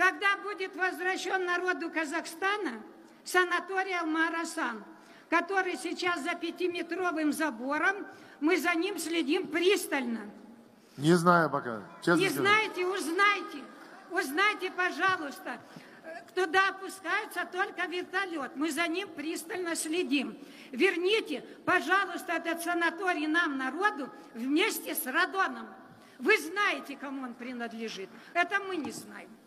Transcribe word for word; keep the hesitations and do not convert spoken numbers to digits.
Когда будет возвращен народу Казахстана санаторий Алма-Арасан, который сейчас за пятиметровым забором, мы за ним следим пристально. Не знаю пока. Честно Не скажу. знаете, узнайте. Узнайте, пожалуйста. Туда опускается только вертолет. Мы за ним пристально следим. Верните, пожалуйста, этот санаторий нам, народу, вместе с Радоном. Вы знаете, кому он принадлежит. Это мы не знаем.